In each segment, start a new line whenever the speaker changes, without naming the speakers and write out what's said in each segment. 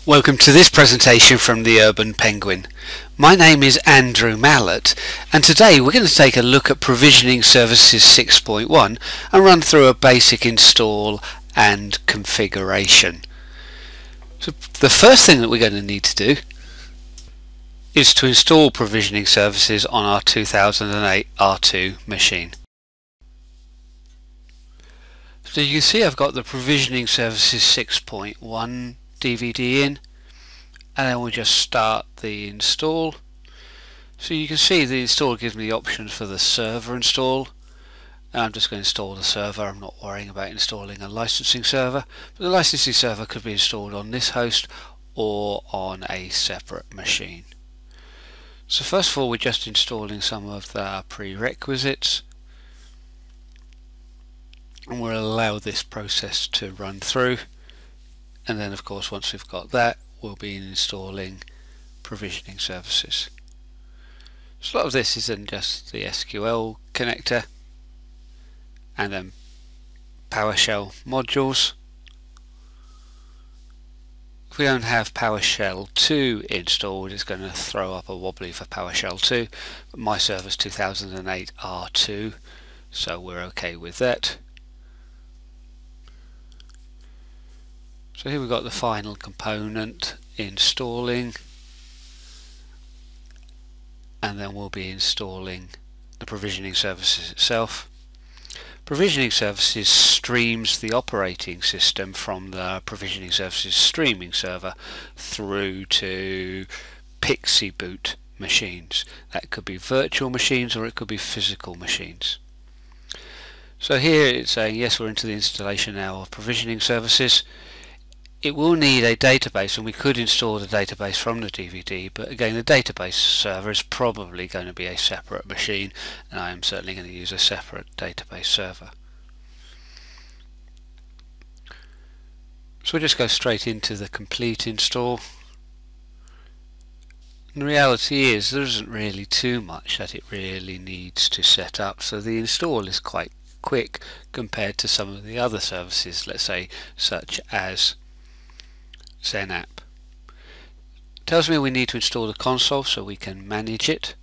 Welcome to this presentation from the Urban Penguin. My name is Andrew Mallett, and today we're going to take a look at Provisioning Services 6.1 and run through a basic install and configuration. So the first thing that we're going to need to do is to install Provisioning Services on our 2008 R2 machine. So you can see I've got the Provisioning Services 6.1 DVD in, and then we'll just start the install. So you can see the install gives me the options for the server install, and I'm just going to install the server. I'm not worrying about installing a licensing server, but the licensing server could be installed on this host or on a separate machine. So first of all, we're just installing some of the prerequisites, and we'll allow this process to run through. And then of course once we've got that, we'll be installing provisioning services. So a lot of this is then just the SQL connector and then PowerShell modules. If we don't have PowerShell 2 installed, it's going to throw up a wobbly for PowerShell 2, but my server's 2008 R2, so we're okay with that. So here we've got the final component installing, and then we'll be installing the provisioning services itself. Provisioning services streams the operating system from the provisioning services streaming server through to Pixie boot machines. That could be virtual machines or it could be physical machines. So here it's saying yes, we're into the installation now of provisioning services. It will need a database, and we could install the database from the DVD, but again the database server is probably going to be a separate machine, and I am certainly going to use a separate database server. So we'll just go straight into the complete install. And the reality is there isn't really too much that it really needs to set up, so the install is quite quick compared to some of the other services, let's say such as XenApp. Tells me we need to install the console so we can manage it,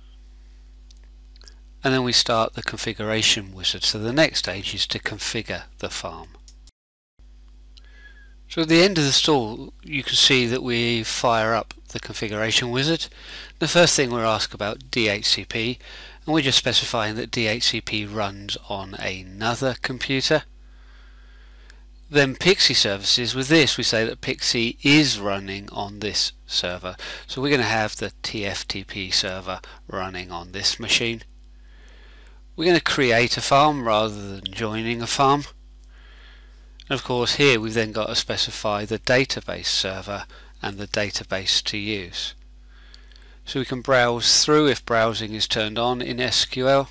and then we start the configuration wizard. So the next stage is to configure the farm. So at the end of the install you can see that we fire up the configuration wizard. The first thing we're asked about DHCP, and we're just specifying that DHCP runs on another computer. Then Pixie services, with this we say that Pixie is running on this server. So we're going to have the TFTP server running on this machine. We're going to create a farm rather than joining a farm. And of course here we've then got to specify the database server and the database to use. So we can browse through if browsing is turned on in SQL.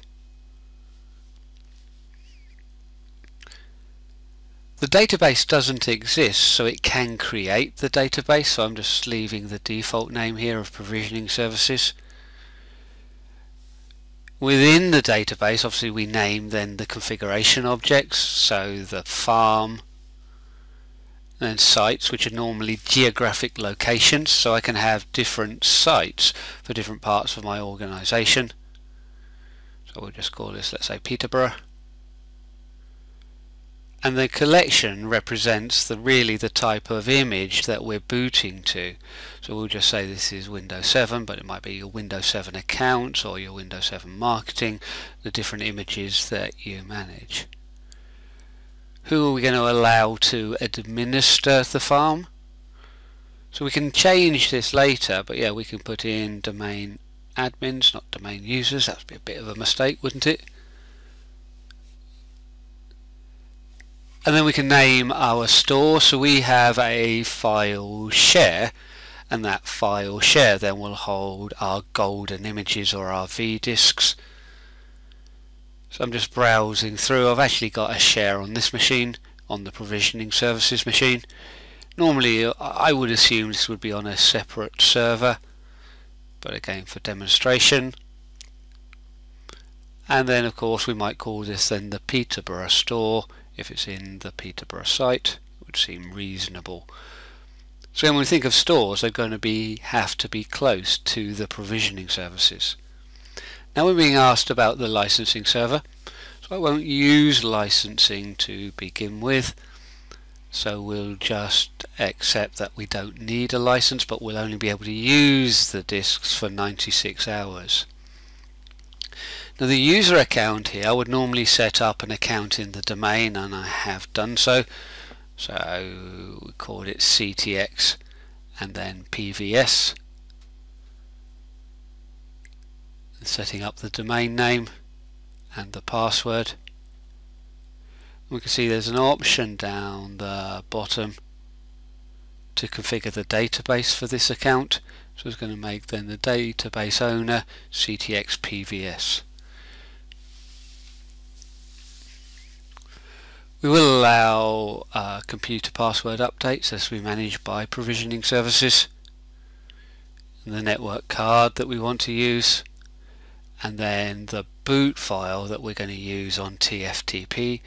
The database doesn't exist, so it can create the database, so I'm just leaving the default name here of provisioning services. Within the database obviously we name then the configuration objects, so the farm, and then sites, which are normally geographic locations, so I can have different sites for different parts of my organisation. So we'll just call this, let's say, Peterborough. And the collection represents really the type of image that we're booting to. So we'll just say this is Windows 7, but it might be your Windows 7 accounts or your Windows 7 marketing, the different images that you manage. Who are we going to allow to administer the farm? So we can change this later, but yeah, we can put in domain admins, not domain users. That would be a bit of a mistake, wouldn't it? And then we can name our store, so we have a file share, and that file share then will hold our golden images or our V-disks. So I'm just browsing through. I've actually got a share on this machine, on the provisioning services machine. Normally I would assume this would be on a separate server, but again for demonstration. And then of course we might call this then the Peterborough store. If it's in the Peterborough site, it would seem reasonable. So when we think of stores, they're going to have to be close to the provisioning services. Now we're being asked about the licensing server, so I won't use licensing to begin with, so we'll just accept that we don't need a license, but we'll only be able to use the disks for 96 hours. Now the user account here, I would normally set up an account in the domain, and I have done so. So we called it CTX and then PVS. Setting up the domain name and the password. We can see there's an option down the bottom to configure the database for this account. So it's going to make then the database owner CTX PVS. We will allow computer password updates as we manage by provisioning services, and the network card that we want to use, and then the boot file that we're going to use on TFTP.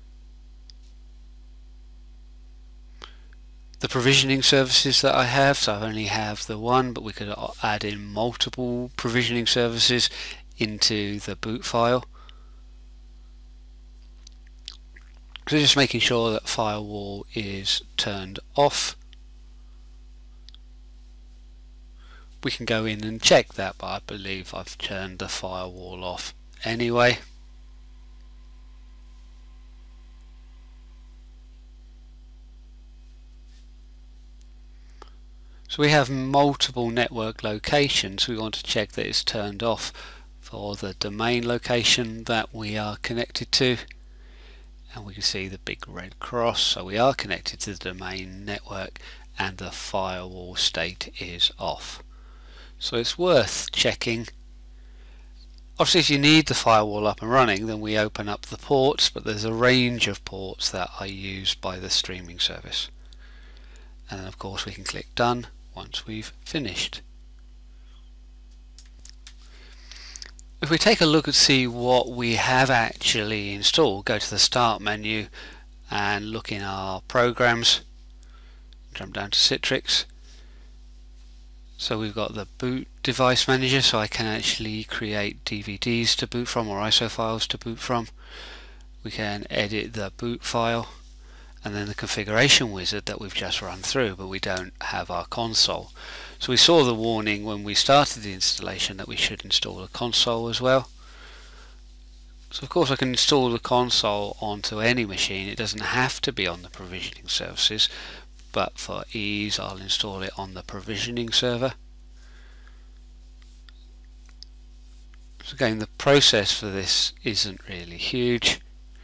The provisioning services that I have, so I only have the one, but we could add in multiple provisioning services into the boot file. So just making sure that firewall is turned off. We can go in and check that, but I believe I've turned the firewall off anyway. So we have multiple network locations. We want to check that it's turned off for the domain location that we are connected to. And we can see the big red cross, so we are connected to the domain network and the firewall state is off. So it's worth checking. Obviously if you need the firewall up and running, then we open up the ports, but there's a range of ports that are used by the streaming service. And then of course we can click done once we've finished. If we take a look and see what we have actually installed, go to the Start menu and look in our programs, jump down to Citrix. So we've got the boot device manager, so I can actually create DVDs to boot from or ISO files to boot from. We can edit the boot file, and then the configuration wizard that we've just run through, but we don't have our console. So we saw the warning when we started the installation that we should install a console as well. So of course I can install the console onto any machine. It doesn't have to be on the provisioning services, but for ease I'll install it on the provisioning server. So again, the process for this isn't really huge.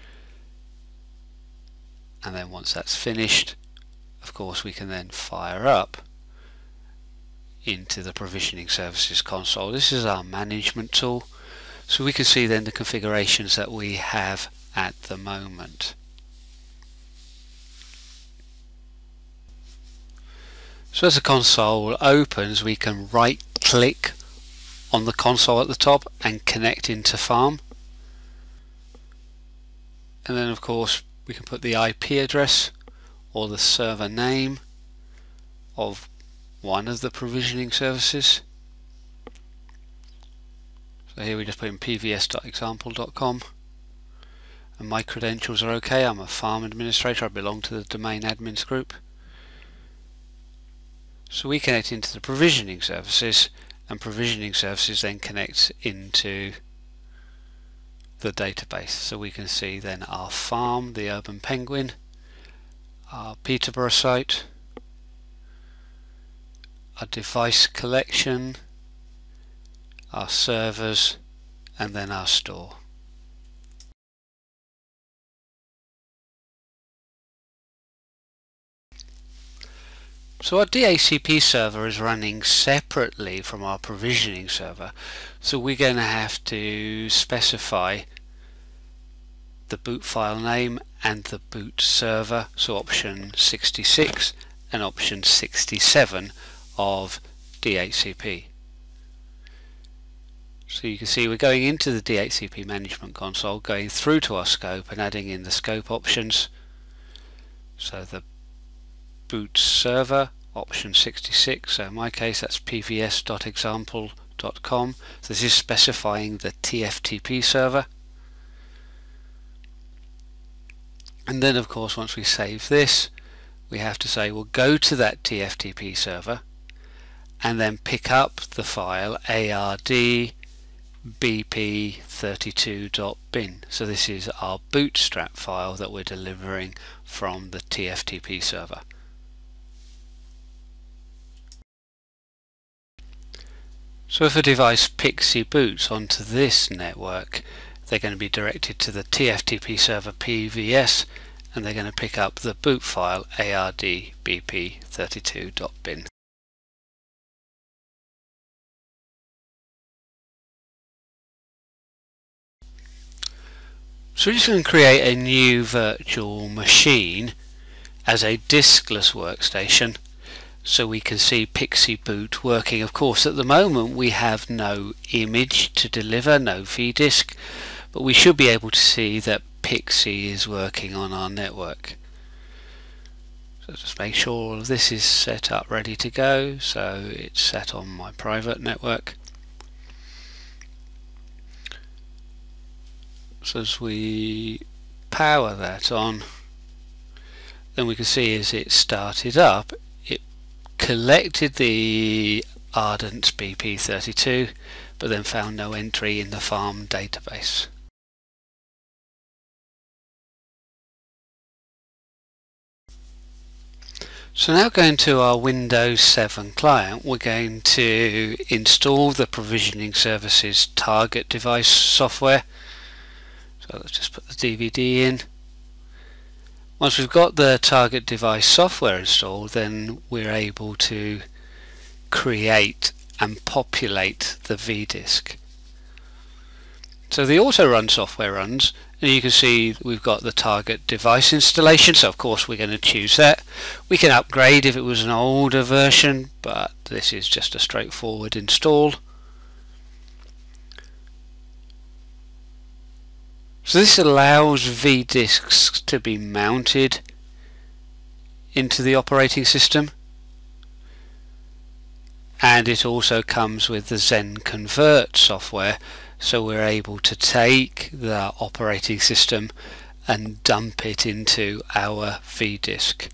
And then once that's finished, of course we can then fire up into the provisioning services console. This is our management tool, so we can see then the configurations that we have at the moment. So as the console opens, we can right click on the console at the top and connect into Farm, and then of course we can put the IP address or the server name of one of the provisioning services. So here we just put in pvs.example.com, and my credentials are okay. I'm a farm administrator, I belong to the domain admins group. So we connect into the provisioning services, and provisioning services then connects into the database. So we can see then our farm, the Urban Penguin, our Peterborough site, our device collection, our servers, and then our store. So our DHCP server is running separately from our provisioning server, so we're going to have to specify the boot file name and the boot server, so option 66 and option 67 of DHCP. So you can see we're going into the DHCP management console, going through to our scope and adding in the scope options. So the boot server option 66, so in my case that's pvs.example.com. So this is specifying the TFTP server. And then of course once we save this, we have to say we'll go to that TFTP server and then pick up the file ardbp32.bin. So this is our bootstrap file that we're delivering from the TFTP server. So if a device PXE boots onto this network, they're going to be directed to the TFTP server PVS, and they're going to pick up the boot file ardbp32.bin. So we're just going to create a new virtual machine as a diskless workstation so we can see PXE boot working. Of course at the moment we have no image to deliver, no vdisk, but we should be able to see that PXE is working on our network. So just make sure all of this is set up ready to go, so it's set on my private network. So as we power that on, then we can see as it started up, it collected the Ardent BP32 but then found no entry in the farm database. So now going to our Windows 7 client, we're going to install the Provisioning Services target device software. So let's just put the DVD in. Once we've got the target device software installed, then we're able to create and populate the vdisk. So the auto run software runs, and you can see we've got the target device installation, so of course we're going to choose that. We can upgrade if it was an older version, but this is just a straightforward install. So this allows vdisks to be mounted into the operating system, and it also comes with the XenConvert software, so we're able to take the operating system and dump it into our vdisk.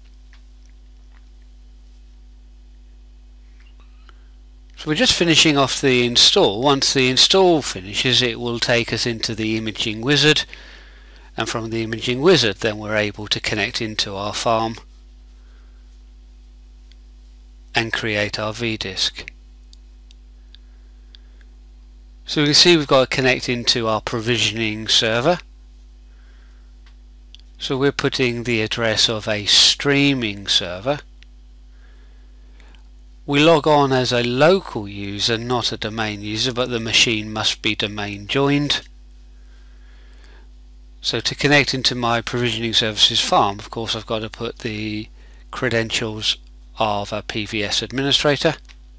So we're just finishing off the install. Once the install finishes, it will take us into the imaging wizard, and from the imaging wizard then we're able to connect into our farm and create our vdisk. So we can see we've got to connect into our provisioning server. So we're putting the address of a streaming server. We log on as a local user, not a domain user, but the machine must be domain joined. So to connect into my Provisioning Services farm, of course I've got to put the credentials of a PVS administrator.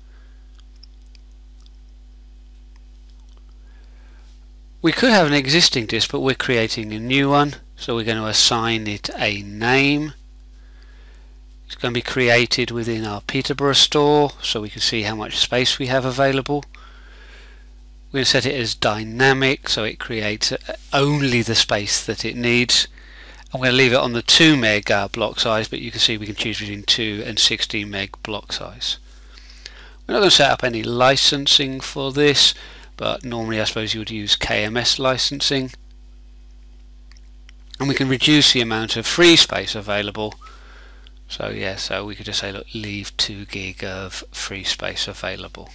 We could have an existing disk, but we're creating a new one, so we're going to assign it a name. It's going to be created within our Peterborough store, so we can see how much space we have available. We're going to set it as dynamic, so it creates only the space that it needs. I'm going to leave it on the 2 meg block size, but you can see we can choose between 2 and 16 meg block size. We're not going to set up any licensing for this, but normally I suppose you would use KMS licensing. And we can reduce the amount of free space available. So yeah, so we could just say, look, leave 2 gig of free space available.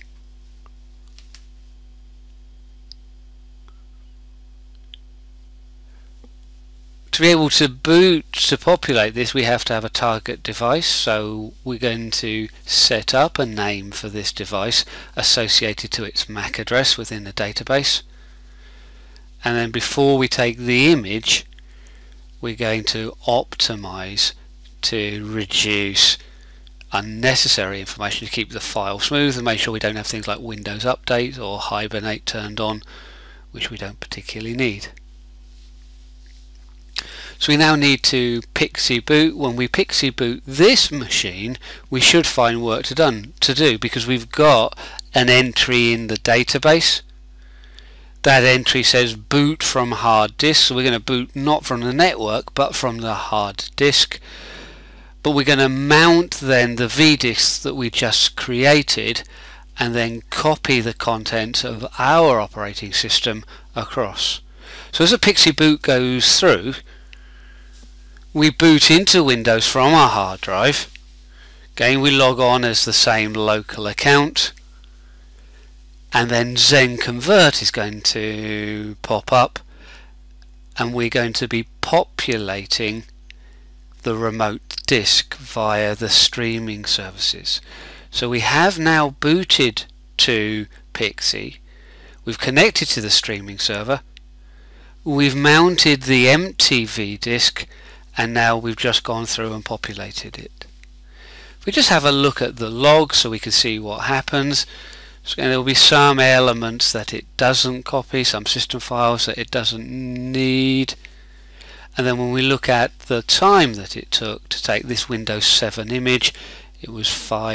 To be able to populate this, we have to have a target device, so we're going to set up a name for this device associated to its MAC address within the database. And then before we take the image, we're going to optimize to reduce unnecessary information, to keep the file smooth and make sure we don't have things like Windows Update or Hibernate turned on, which we don't particularly need. So we now need to pixie boot. When we pixie boot this machine, we should find work to do because we've got an entry in the database. That entry says boot from hard disk, so we're going to boot not from the network but from the hard disk. But we're going to mount then the VDisks that we just created and then copy the contents of our operating system across. So as a pixie boot goes through, we boot into Windows from our hard drive. Again, we log on as the same local account, and then Zen Convert is going to pop up, and we're going to be populating the remote disk via the streaming services. So we have now booted to Pixie, we've connected to the streaming server, we've mounted the empty VDisk, and now we've just gone through and populated it. If we just have a look at the log so we can see what happens, so there will be some elements that it doesn't copy, some system files that it doesn't need, and then when we look at the time that it took to take this Windows 7 image, it was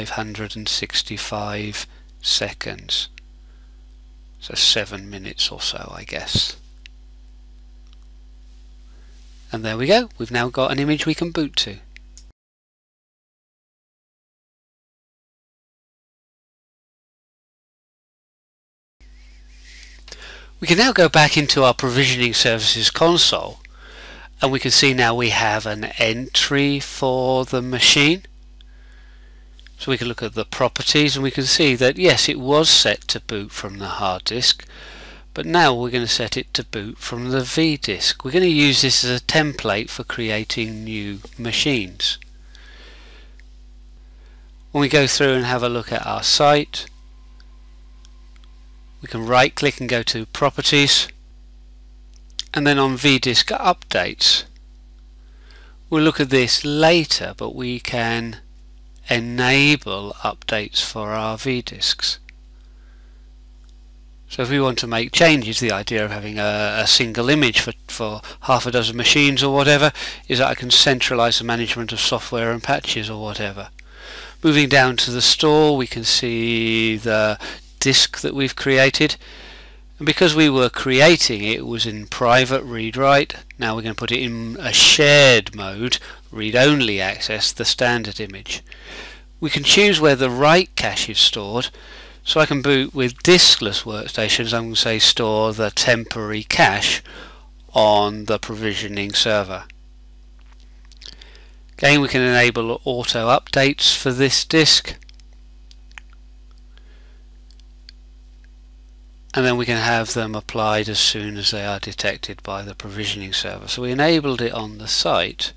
565 seconds, so 7 minutes or so, I guess. And there we go, we've now got an image we can boot to. We can now go back into our Provisioning Services console, and we can see now we have an entry for the machine. So we can look at the properties and we can see that yes, it was set to boot from the hard disk, but now we're going to set it to boot from the VDisk. We're going to use this as a template for creating new machines. When we go through and have a look at our site, we can right click and go to Properties, and then on VDisk Updates. We'll look at this later, but we can enable updates for our VDisks. So if we want to make changes, the idea of having a single image for half a dozen machines or whatever is that I can centralize the management of software and patches or whatever. Moving down to the store, we can see the disk that we've created, and because we were creating it was in private read-write, now we're going to put it in a shared mode, read-only access, the standard image. We can choose where the write cache is stored, so I can boot with diskless workstations. I'm going to say store the temporary cache on the provisioning server. Again, we can enable auto updates for this disk, and then we can have them applied as soon as they are detected by the provisioning server. So we enabled it on the site,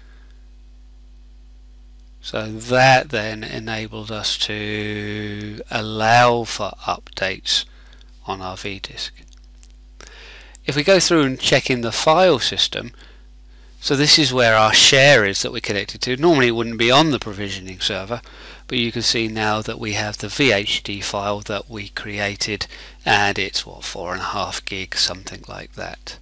so that then enabled us to allow for updates on our VDisk. If we go through and check in the file system, so this is where our share is that we're connected to. Normally it wouldn't be on the provisioning server, but you can see now that we have the VHD file that we created, and it's what, 4.5 gig, something like that.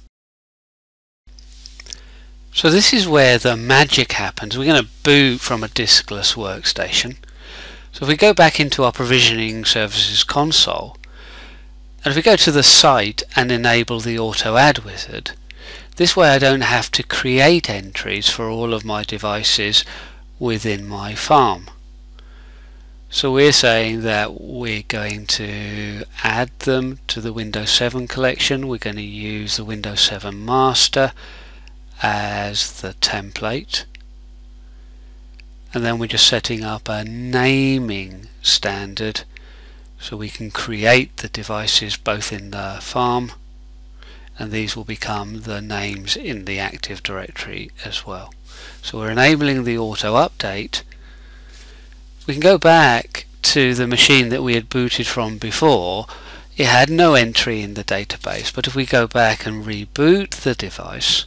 So this is where the magic happens. We're going to boot from a diskless workstation. So if we go back into our Provisioning Services console, and if we go to the site and enable the Auto Add Wizard, this way I don't have to create entries for all of my devices within my farm. So we're saying that we're going to add them to the Windows 7 collection. We're going to use the Windows 7 master as the template, and then we're just setting up a naming standard so we can create the devices both in the farm, and these will become the names in the Active Directory as well. So we're enabling the auto update. We can go back to the machine that we had booted from before. It had no entry in the database, but if we go back and reboot the device,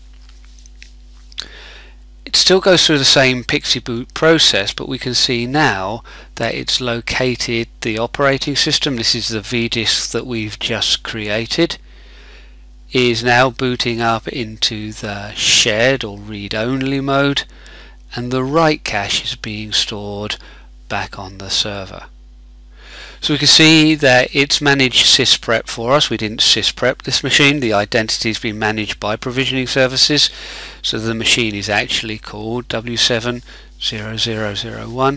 it still goes through the same pixie boot process, but we can see now that it's located the operating system. This is the VDisk that we've just created. is now booting up into the shared or read-only mode, and the write cache is being stored back on the server. So we can see that it's managed sysprep for us. We didn't sysprep this machine. The identity has been managed by Provisioning Services, so the machine is actually called W70001.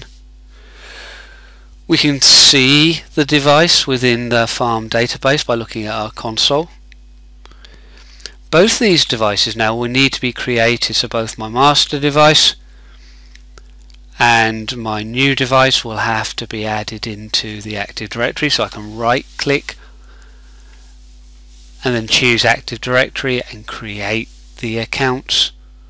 We can see the device within the farm database by looking at our console. Both these devices now will need to be created, so both my master device and my new device will have to be added into the Active Directory. So I can right click and then choose Active Directory and create the accounts.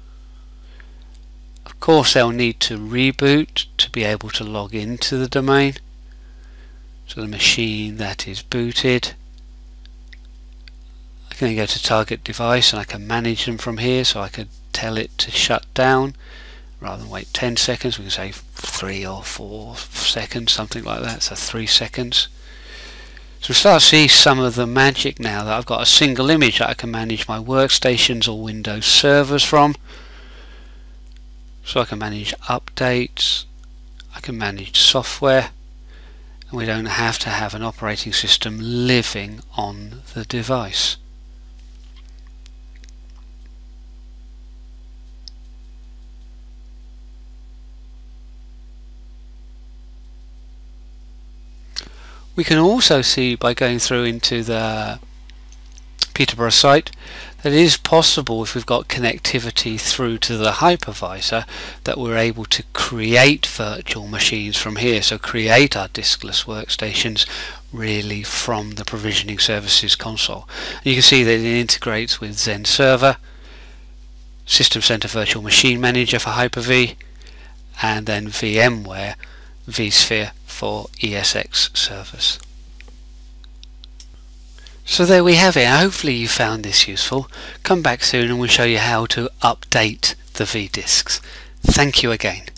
Of course they'll need to reboot to be able to log into the domain. So the machine that is booted, I can go to target device and I can manage them from here, so I could tell it to shut down. Rather than wait 10 seconds, we can say 3 or 4 seconds, something like that, so 3 seconds. So we start to see some of the magic now that I've got a single image that I can manage my workstations or Windows servers from. So I can manage updates, I can manage software, and we don't have to have an operating system living on the device. We can also see by going through into the Peterborough site that it is possible, if we've got connectivity through to the hypervisor, that we're able to create virtual machines from here, so create our diskless workstations really from the Provisioning Services console. And you can see that it integrates with Zen Server, System Center Virtual Machine Manager for Hyper-V, and then VMware vSphere for ESX servers. So there we have it. Hopefully you found this useful. Come back soon and we'll show you how to update the vDisks. Thank you again.